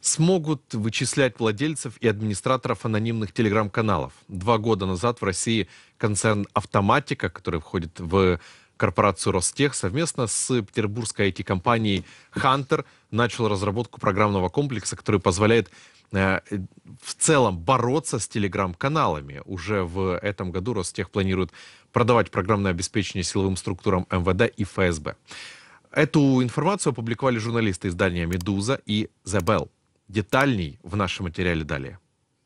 смогут вычислять владельцев и администраторов анонимных телеграм-каналов. 2 года назад в России концерн «Автоматика», который входит в корпорацию Ростех, совместно с петербургской IT-компанией «Хантер» начал разработку программного комплекса, который позволяет в целом бороться с телеграм-каналами. Уже в этом году Ростех планирует продавать программное обеспечение силовым структурам МВД и ФСБ. Эту информацию опубликовали журналисты издания «Медуза» и «The Bell». Детальней в нашем материале далее.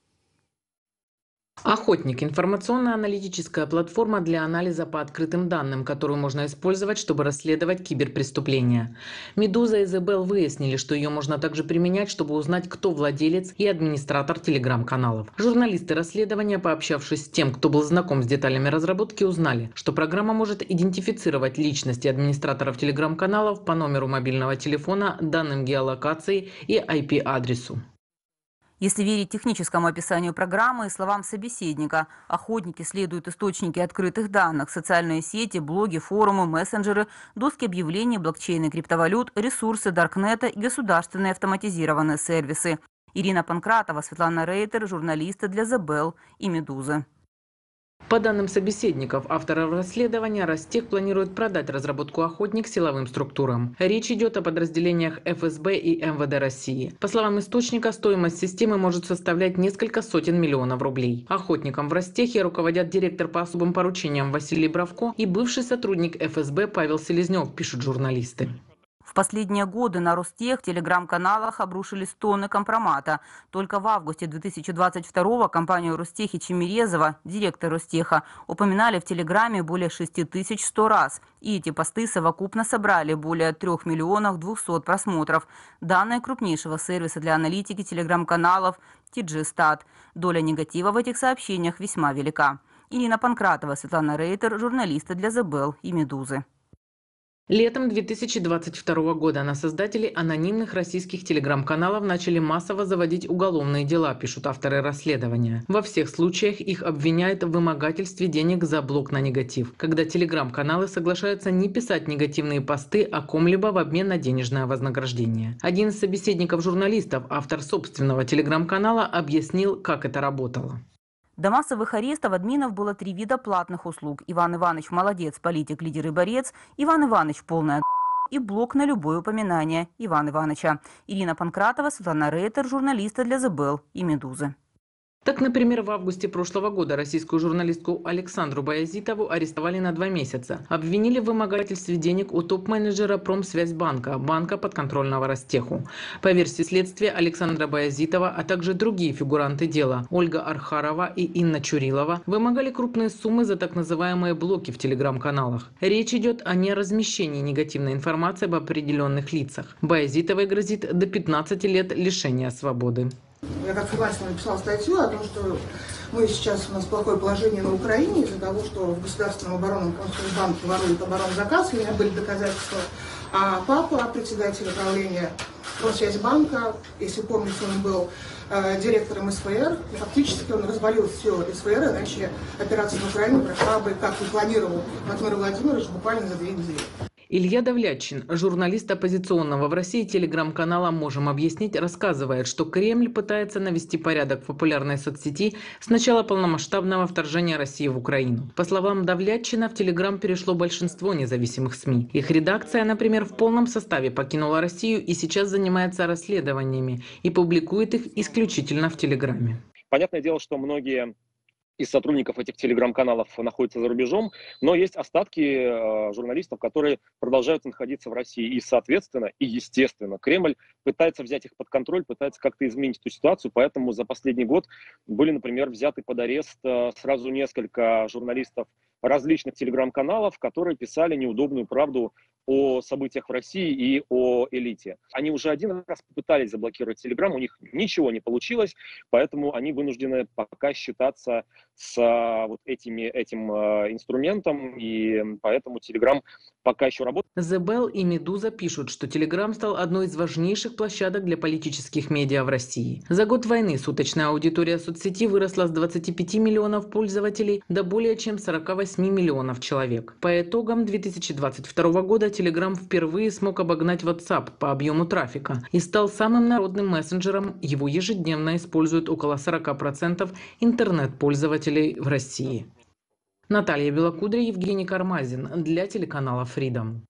Охотник – информационно-аналитическая платформа для анализа по открытым данным, которую можно использовать, чтобы расследовать киберпреступления. «Медуза» и «The Bell» выяснили, что ее можно также применять, чтобы узнать, кто владелец и администратор телеграм-каналов. Журналисты расследования, пообщавшись с тем, кто был знаком с деталями разработки, узнали, что программа может идентифицировать личности администраторов телеграм-каналов по номеру мобильного телефона, данным геолокации и IP-адресу. Если верить техническому описанию программы и словам собеседника, охотники следуют источники открытых данных, социальные сети, блоги, форумы, мессенджеры, доски объявлений, блокчейны криптовалют, ресурсы Даркнета и государственные автоматизированные сервисы. Ирина Панкратова, Светлана Рейтер, журналисты для The Bell и «Медузы». По данным собеседников, авторов расследования, Ростех планирует продать разработку «Охотник» силовым структурам. Речь идет о подразделениях ФСБ и МВД России. По словам источника, стоимость системы может составлять несколько сотен миллионов рублей. «Охотником» в Ростехе руководят директор по особым поручениям Василий Бравко и бывший сотрудник ФСБ Павел Селезнев, пишут журналисты. В последние годы на Ростех в телеграм-каналах обрушились тонны компромата. Только в августе 2022-го компанию Ростех и Чемерезова, директор Ростеха, упоминали в телеграме более 6100 раз. И эти посты совокупно собрали более 3 200 000 просмотров. Данные крупнейшего сервиса для аналитики телеграм-каналов TG-Stat. Доля негатива в этих сообщениях весьма велика. Ирина Панкратова, Светлана Рейтер, журналисты для The Bell и «Медузы». Летом 2022 года на создателей анонимных российских телеграм-каналов начали массово заводить уголовные дела, пишут авторы расследования. Во всех случаях их обвиняют в вымогательстве денег за блок на негатив, когда телеграм-каналы соглашаются не писать негативные посты о ком-либо в обмен на денежное вознаграждение. Один из собеседников журналистов, автор собственного телеграм-канала, объяснил, как это работало. До массовых арестов админов было 3 вида платных услуг. Иван Иванович молодец, политик, лидер и борец. Иван Иванович полная и блок на любое упоминание Ивана Ивановича. Ирина Панкратова, Светлана Рейтер, журналисты для The Bell и «Медузы». Так, например, в августе прошлого года российскую журналистку Александру Баязитову арестовали на 2 месяца. Обвинили в вымогательстве денег у топ-менеджера Промсвязьбанка, банка подконтрольного Ростеху. По версии следствия, Александра Баязитова, а также другие фигуранты дела, Ольга Архарова и Инна Чурилова, вымогали крупные суммы за так называемые блоки в телеграм-каналах. Речь идет о неразмещении негативной информации об определенных лицах. Баязитовой грозит до 15 лет лишения свободы. Я как фрилансер написала статью о том, что у нас плохое положение на Украине из-за того, что в Государственном оборонном банке воруют оборонзаказ. У меня были доказательства. А папа, председатель управления Промсвязьбанка, если помните, он был директором СФР. И фактически он развалил все СФР, иначе операция на Украине прошла бы, как и планировал Владимир Владимирович, буквально за 2 недели. Илья Давлятчин, журналист оппозиционного в России телеграм-канала «Можем объяснить», рассказывает, что Кремль пытается навести порядок в популярной соцсети с начала полномасштабного вторжения России в Украину. По словам Давлятчина, в телеграм перешло большинство независимых СМИ. Их редакция, например, в полном составе покинула Россию и сейчас занимается расследованиями и публикует их исключительно в телеграме. Понятное дело, что многие из сотрудников этих телеграм-каналов находятся за рубежом, но есть остатки журналистов, которые продолжают находиться в России. И, соответственно, и естественно, Кремль пытается взять их под контроль, пытается как-то изменить эту ситуацию. Поэтому за последний год были, например, взяты под арест сразу несколько журналистов различных телеграм-каналов, которые писали неудобную правду о событиях в России и о элите. Они уже 1 раз попытались заблокировать Телеграм, у них ничего не получилось, поэтому они вынуждены пока считаться с вот этим инструментом, и поэтому Телеграм пока еще работает. The Bell и «Медуза» пишут, что Телеграм стал одной из важнейших площадок для политических медиа в России. За год войны суточная аудитория соцсети выросла с 25 миллионов пользователей до более чем 48 миллионов человек. По итогам 2022 года Telegram впервые смог обогнать WhatsApp по объему трафика и стал самым народным мессенджером. Его ежедневно используют около 40% интернет-пользователей в России. Наталья Белокудря, Евгений Кармазин для телеканала Freedom.